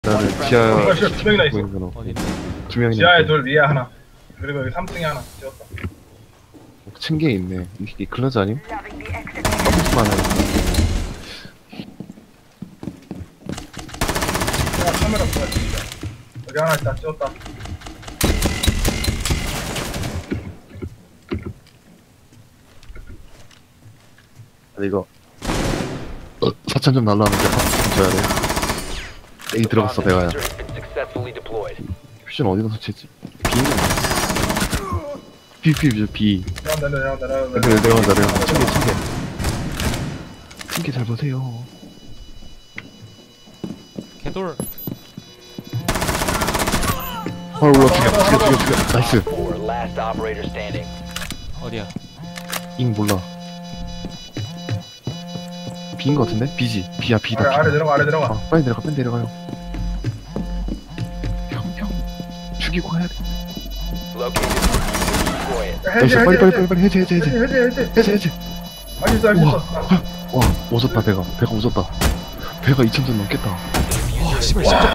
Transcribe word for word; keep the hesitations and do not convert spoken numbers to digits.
나는 지하 아, 진짜 두 명이나 있어. 보이는 어디? 두 명이나 지하에 있고 둘, 위에 하나. 그리고 여기 삼 층에 하나 찍었다. 층계에 있네. 이게 클러즈 아님? 더블만 해. 야, 카메라 보자, 진짜. 여기 하나 있다, 찍었다. 근데 이거 어, 사천 좀 날라왔는데 사천 줘야 돼. A 들어갔어 배가야. 퓨전 어디다 설치했지? B B B B. 내려온다, 내려온다, 내려온다. 내려 내려간다 내려간다. 층계 층계. 층계 잘 보세요. 개돌. 헐 올라 죽여 죽여 죽여 죽여. 나이스. 어디야? 잉 몰라. B인 거 같은데? B지. B야 B다. 아래, B다. 아래 내려가, 아래 내려가. 아, 빨리 내려가 빨리 내려가요. 형 형. 죽이고 가야 돼. 야, 나이스 해제, 빨리 해제, 빨리 빨리 빨리 해제 해제 해제, 해제 해제, 해제. 해제 해제. 할 수 있어, 할 수 우와. 있어. 와 오졌다 배가 배가 오졌다. 배가 이천 점 넘겠다. 와, 씨발, 진짜.